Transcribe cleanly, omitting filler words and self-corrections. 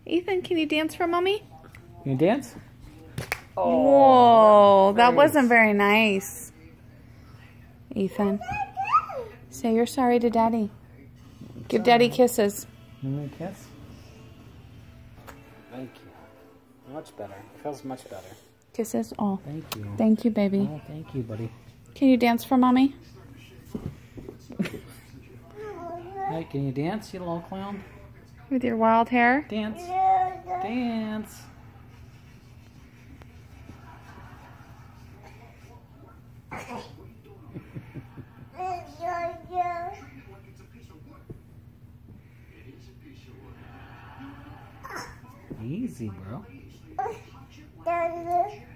Ethan, can you dance for Mommy? Can you dance? Oh, whoa, that wasn't very nice. Ethan, say you're sorry to Daddy. Give Daddy kisses. Give me a kiss. Thank you. Much better. It feels much better. Kisses. Oh, thank you. Thank you, baby. Oh, thank you, buddy. Can you dance for Mommy? Hey, can you dance, you little clown? With your wild hair? Dance. Dance. Easy, bro.